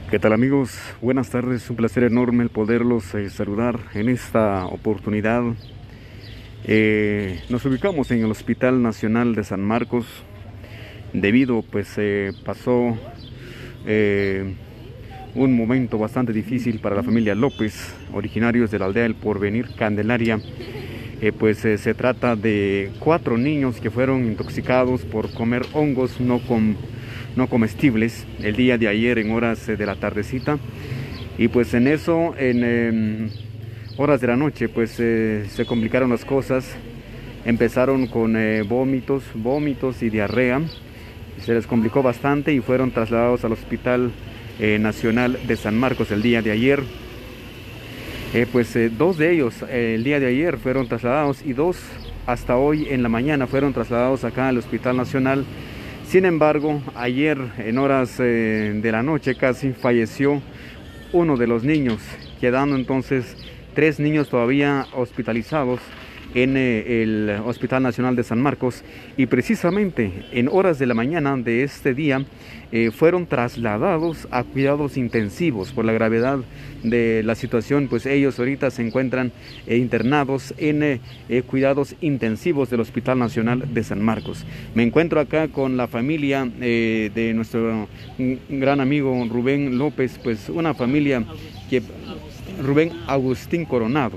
¿Qué tal, amigos? Buenas tardes, un placer enorme el poderlos saludar en esta oportunidad. Nos ubicamos en el Hospital Nacional de San Marcos debido pasó un momento bastante difícil para la familia López, originarios de la aldea El Porvenir, Candelaria. Se trata de 4 niños que fueron intoxicados por comer hongos no comestibles el día de ayer en horas de la tardecita, y pues en eso, en horas de la noche, se complicaron las cosas. Empezaron con vómitos y diarrea. Se les complicó bastante y fueron trasladados al Hospital Nacional de San Marcos el día de ayer. 2 de ellos el día de ayer fueron trasladados y 2 hasta hoy en la mañana fueron trasladados acá al Hospital Nacional. Sin embargo, ayer en horas de la noche casi falleció uno de los niños, quedando entonces 3 niños todavía hospitalizados en el Hospital Nacional de San Marcos, y precisamente en horas de la mañana de este día fueron trasladados a cuidados intensivos por la gravedad de la situación. Pues ellos ahorita se encuentran internados en cuidados intensivos del Hospital Nacional de San Marcos. Me encuentro acá con la familia de nuestro gran amigo Rubén López, pues una familia que Rubén Agustín Coronado,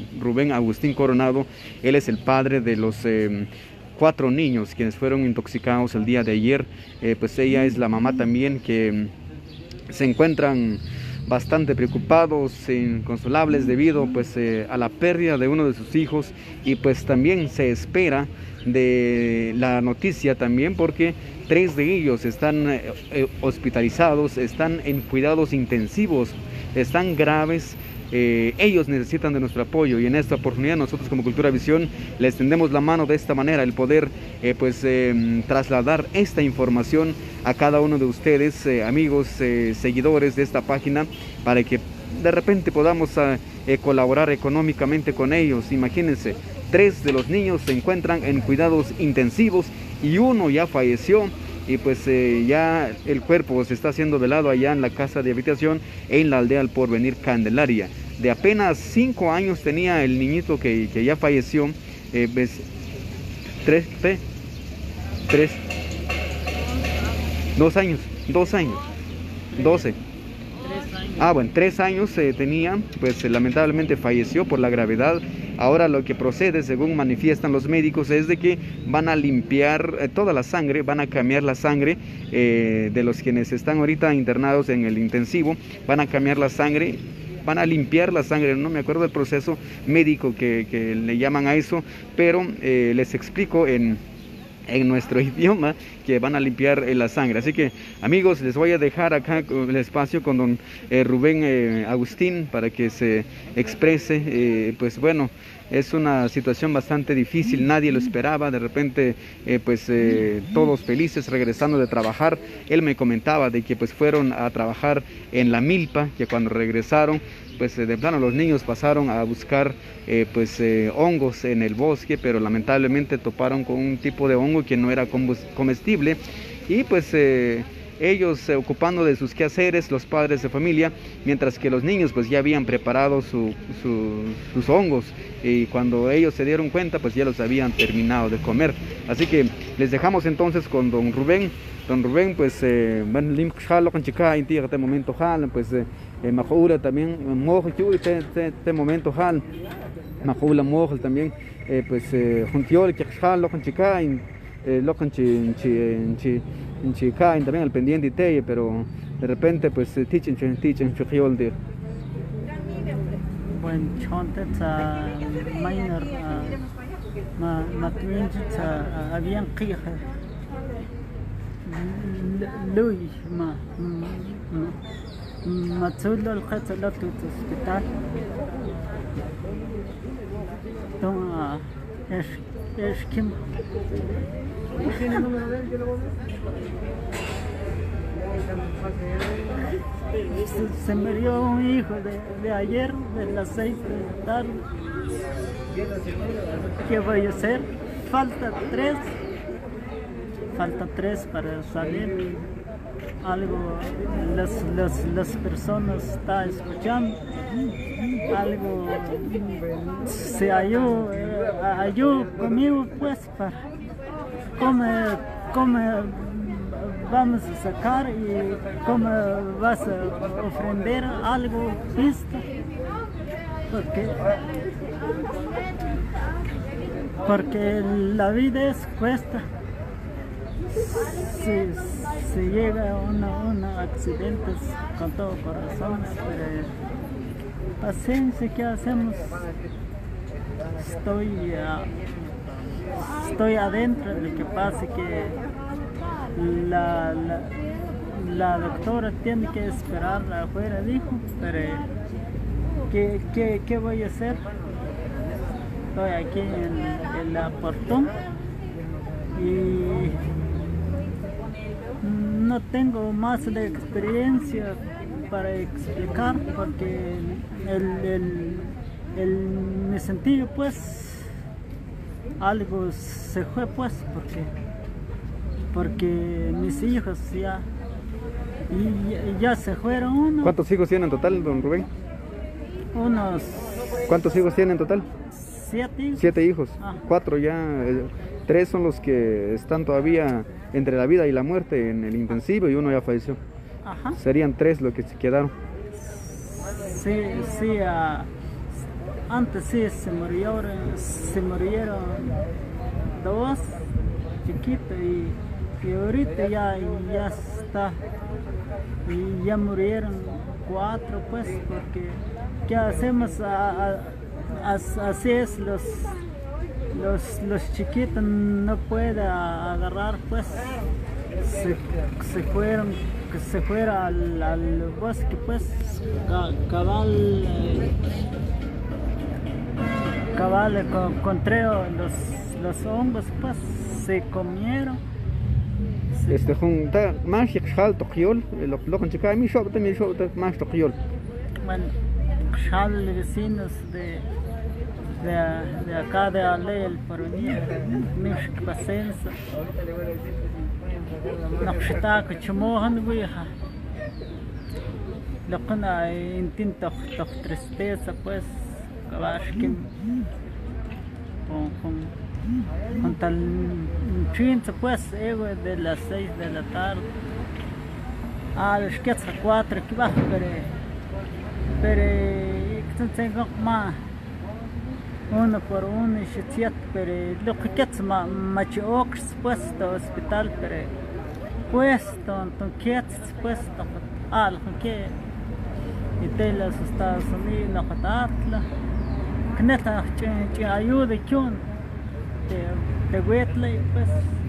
él es el padre de los 4 niños quienes fueron intoxicados el día de ayer. Ella es la mamá también, que se encuentran bastante preocupados, inconsolables debido a la pérdida de uno de sus hijos, y pues también se espera de la noticia también porque 3 de ellos están hospitalizados, están en cuidados intensivos, están graves. Ellos necesitan de nuestro apoyo, y en esta oportunidad nosotros como Cultura Visión les tendemos la mano de esta manera, el poder trasladar esta información a cada uno de ustedes, amigos, seguidores de esta página, para que de repente podamos colaborar económicamente con ellos. Imagínense, 3 de los niños se encuentran en cuidados intensivos y uno ya falleció, y ya el cuerpo se está haciendo velado allá en la casa de habitación en la aldea El Porvenir, Candelaria. De apenas 5 años tenía el niñito que ya falleció. 2 años, 12. 3 años tenía, lamentablemente falleció por la gravedad. Ahora lo que procede, según manifiestan los médicos, es de que van a limpiar toda la sangre, van a cambiar la sangre de los quienes están ahorita internados en el intensivo, van a cambiar la sangre, van a limpiar la sangre. No me acuerdo del proceso médico que le llaman a eso, pero les explico en nuestro idioma que van a limpiar la sangre. Así que, amigos, les voy a dejar acá el espacio con don Rubén Agustín para que se exprese. Es una situación bastante difícil, nadie lo esperaba. De repente todos felices regresando de trabajar. Él me comentaba de que fueron a trabajar en la milpa, que cuando regresaron de plano los niños pasaron a buscar hongos en el bosque, pero lamentablemente toparon con un tipo de hongo que no era comestible, y ellos ocupando de sus quehaceres, los padres de familia, mientras que los niños ya habían preparado sus hongos, y cuando ellos se dieron cuenta ya los habían terminado de comer. Así que les dejamos entonces con don Rubén. Don Rubén, este momento Majoula también, este momento Majoula Mojel también, Juntiol, Kexhal, Loconchica, Loconchica, también al pendiente y te, pero de repente teaching, Fijiol de. When chanted minor habían qija Louis Matsulo el Quetzalot hospital. Es Kim. ¿Tiene el número de él? Se murió un hijo de ayer, de las 6 de la tarde. ¿Qué voy a hacer? Falta 3 para salir. algo las personas están escuchando, algo se ayuda conmigo pues para cómo vamos a sacar y cómo vas a ofrender algo visto, porque la vida es cuesta. Si llega un accidente con todo corazón, pero paciencia, ¿qué hacemos? Estoy adentro. Lo que pasa es que la doctora tiene que esperar afuera, dijo, pero ¿qué voy a hacer? Estoy aquí en la portón y no tengo más de experiencia para explicar, porque mi sentido pues algo se fue pues, porque mis hijos ya se fueron uno. ¿Cuántos hijos tienen en total, don Rubén? ¿Cuántos hijos tienen en total? 7 hijos. 7 hijos. Ah. 4 ya, 3 son los que están todavía entre la vida y la muerte en el intensivo y uno ya falleció. Ajá. Serían 3 los que se quedaron. Sí, antes sí se murieron 2 chiquitos y ahorita ya está, y ya murieron 4 pues, porque ¿qué hacemos? Así es, los chiquitos no pueden agarrar pues, se fuera al bosque pues, cabal encontré los hongos pues, se comieron. Junta más xal toqiol, lo con chica mi shop también shop más toqiol. Bueno, xal vecinos de acá de Ale el Porvenir, Mishk Pasensa, Nakshitaka Chumohan Wija, lo que intento tristeza pues, Kabashkin con tal chinza pues, de las 6 de la tarde, los que 4 que va, pero tengo más uno por uno y pero lo que quieres machox pues to hospital, pero pues ton quieres pues lo que y de los Estados Unidos no patatla que neta ayuda que un te huetle pues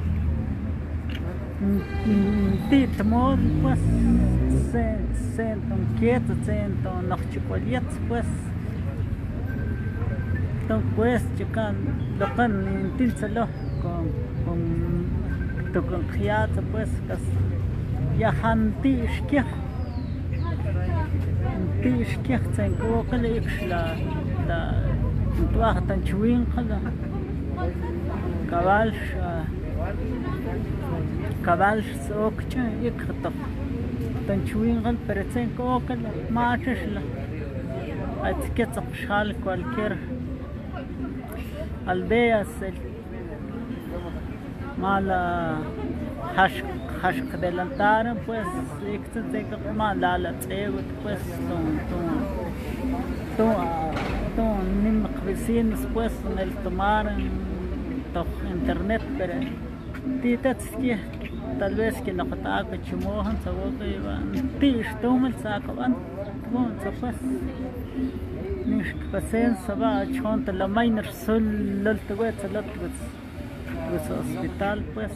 tit mod pues se ton quieto se ton no chocolate pues pues chican lo can intínselo con tu confianza pues ya hanti ishkia se encoca la tuaja tan chuin cabal sokcha ikhtaf tan chuin pero se encoca machishla atsketsa shal cualquier aldeas mala hashk delantaron pues mala la pues nim vecinos pues el tomaron internet, pero tal vez que no ataca chimohan sabote iban tish tomel sacaban pues nish pasensa va chonta la minor sol loltwet hospital pues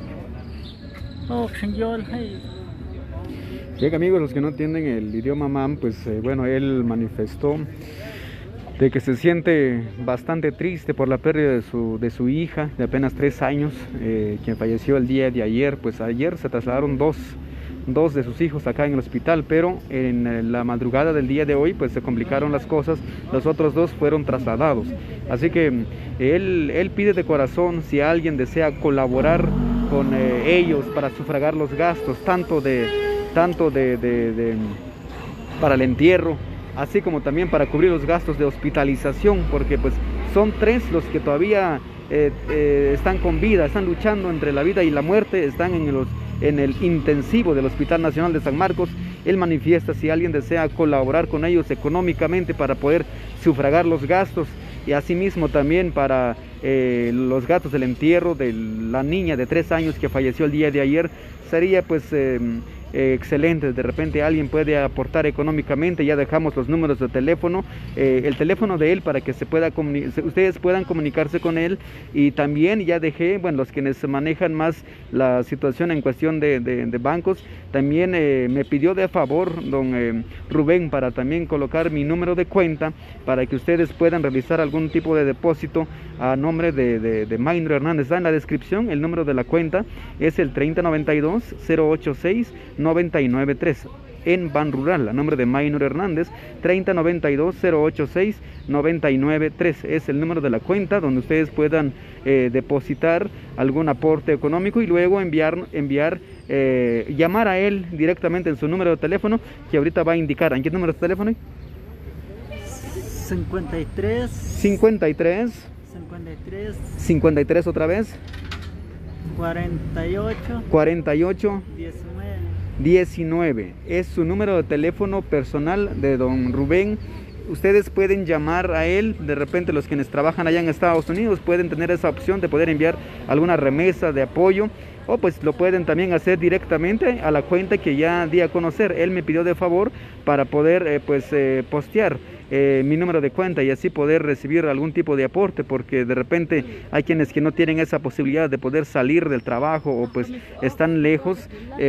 Bien amigos, los que no entienden el idioma mam, pues bueno, él manifestó de que se siente bastante triste por la pérdida de su hija de apenas 3 años, quien falleció el día de ayer. Pues ayer se trasladaron dos de sus hijos acá en el hospital, pero en la madrugada del día de hoy pues se complicaron las cosas, los otros 2 fueron trasladados. Así que él pide de corazón, si alguien desea colaborar con ellos para sufragar los gastos, tanto para el entierro, así como también para cubrir los gastos de hospitalización, porque pues son 3 los que todavía están con vida, están luchando entre la vida y la muerte, están en el intensivo del Hospital Nacional de San Marcos. Él manifiesta si alguien desea colaborar con ellos económicamente para poder sufragar los gastos y asimismo también para los gastos del entierro de la niña de 3 años que falleció el día de ayer. Sería pues excelente, de repente alguien puede aportar económicamente. Ya dejamos los números de teléfono, el teléfono de él para que ustedes puedan comunicarse con él, y también ya dejé, bueno, los quienes manejan más la situación en cuestión de bancos, también me pidió de favor don Rubén para también colocar mi número de cuenta para que ustedes puedan realizar algún tipo de depósito a nombre de Maynor Hernández. Está en la descripción, el número de la cuenta es el 3092-086-993 en Ban Rural, a nombre de Maynor Hernández. 3092-086-993 es el número de la cuenta donde ustedes puedan depositar algún aporte económico y luego llamar a él directamente en su número de teléfono, que ahorita va a indicar. ¿En qué número de teléfono? 53 otra vez 48 19 es su número de teléfono personal de don Rubén. Ustedes pueden llamar a él, de repente los quienes trabajan allá en Estados Unidos pueden tener esa opción de poder enviar alguna remesa de apoyo, o pues lo pueden también hacer directamente a la cuenta que ya di a conocer. Él me pidió de favor para poder postear mi número de cuenta y así poder recibir algún tipo de aporte, porque de repente hay quienes que no tienen esa posibilidad de poder salir del trabajo o pues están lejos,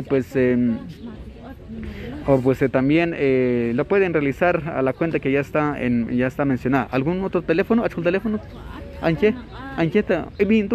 también lo pueden realizar a la cuenta que ya está mencionada. ¿Algún otro teléfono? ¿Algún teléfono? Ancheta,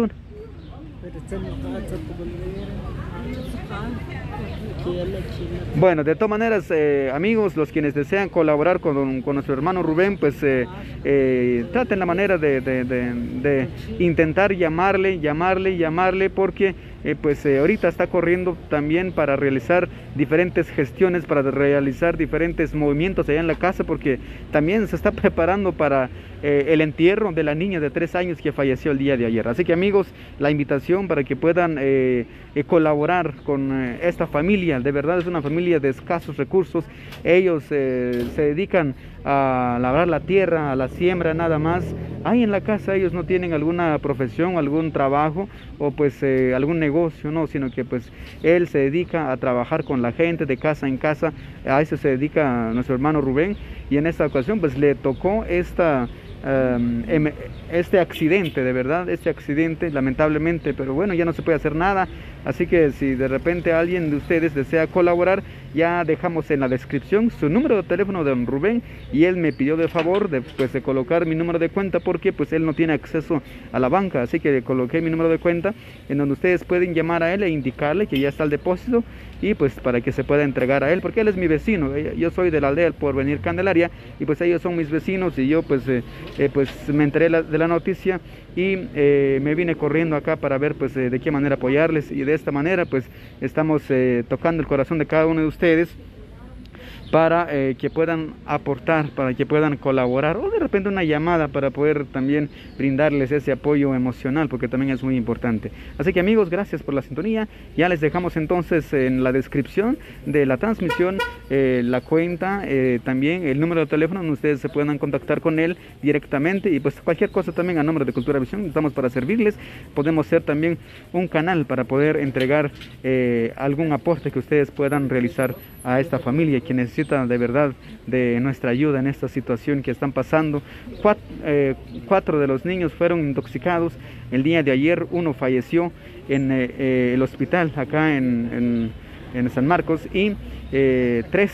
Bueno, de todas maneras, amigos, los quienes desean colaborar con nuestro hermano Rubén, pues traten la manera de intentar llamarle, porque ahorita está corriendo también para realizar diferentes gestiones, para realizar diferentes movimientos allá en la casa, porque también se está preparando para el entierro de la niña de 3 años que falleció el día de ayer. Así que, amigos, la invitación para que puedan colaborar con esta familia. De verdad es una familia de escasos recursos. Ellos se dedican a labrar la tierra, a la siembra, nada más. Ahí en la casa ellos no tienen alguna profesión, algún trabajo o pues algún negocio, no, sino que pues él se dedica a trabajar con la gente de casa en casa. A eso se dedica nuestro hermano Rubén, y en esta ocasión pues le tocó este accidente, de verdad, este accidente, lamentablemente, pero bueno, ya no se puede hacer nada. Así que si de repente alguien de ustedes desea colaborar, ya dejamos en la descripción su número de teléfono de don Rubén, y él me pidió de favor de colocar mi número de cuenta, porque pues él no tiene acceso a la banca, así que le coloqué mi número de cuenta en donde ustedes pueden llamar a él e indicarle que ya está el depósito, y pues para que se pueda entregar a él, porque él es mi vecino. Yo soy de la aldea del Porvenir Candelaria, y pues ellos son mis vecinos, y yo pues me enteré de la noticia y me vine corriendo acá para ver pues de qué manera apoyarles, y de esta manera pues estamos tocando el corazón de cada uno de ustedes para que puedan aportar, para que puedan colaborar, o de repente una llamada para poder también brindarles ese apoyo emocional, porque también es muy importante. Así que, amigos, gracias por la sintonía. Ya les dejamos entonces en la descripción de la transmisión la cuenta, también el número de teléfono donde ustedes se puedan contactar con él directamente, y pues cualquier cosa también a nombre de Cultura Visión estamos para servirles. Podemos ser también un canal para poder entregar algún aporte que ustedes puedan realizar a esta familia que necesita de verdad de nuestra ayuda en esta situación que están pasando. 4 de los niños fueron intoxicados el día de ayer. Uno falleció en el hospital acá en San Marcos, y 3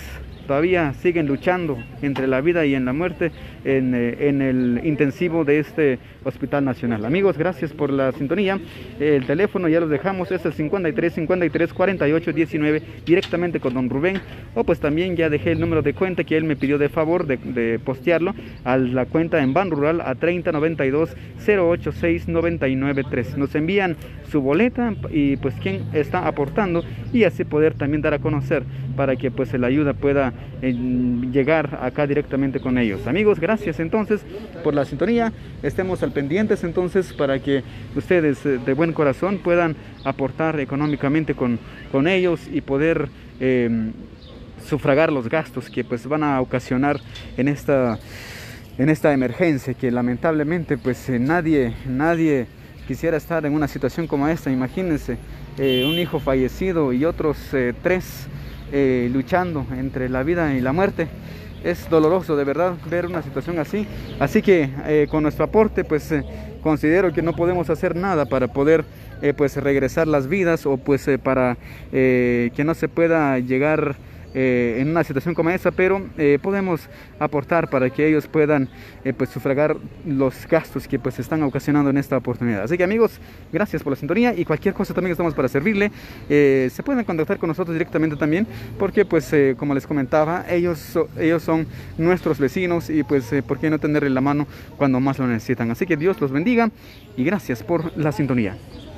todavía siguen luchando entre la vida y en la muerte en el intensivo de este Hospital Nacional. Amigos, gracias por la sintonía. El teléfono ya los dejamos, es el 53 53 48 19, directamente con don Rubén, o pues también ya dejé el número de cuenta que él me pidió de favor de postearlo a la cuenta en Ban Rural a 3092 086 993. Nos envían su boleta y pues quién está aportando, y así poder también dar a conocer para que pues la ayuda pueda llegar acá directamente con ellos. Amigos, gracias entonces por la sintonía. Estemos al pendientes entonces para que ustedes de buen corazón puedan aportar económicamente con ellos y poder sufragar los gastos que pues van a ocasionar en esta emergencia, que lamentablemente pues nadie quisiera estar en una situación como esta. Imagínense, un hijo fallecido y otros 3 luchando entre la vida y la muerte. Es doloroso de verdad ver una situación así. Así que con nuestro aporte pues considero que no podemos hacer nada para poder pues regresar las vidas, o pues para que no se pueda llegar en una situación como esa, pero podemos aportar para que ellos puedan pues sufragar los gastos que pues están ocasionando en esta oportunidad. Así que amigos, gracias por la sintonía, y cualquier cosa también estamos para servirle. Se pueden contactar con nosotros directamente también, porque pues como les comentaba, ellos son nuestros vecinos, y pues por qué no tenerle la mano cuando más lo necesitan. Así que Dios los bendiga y gracias por la sintonía.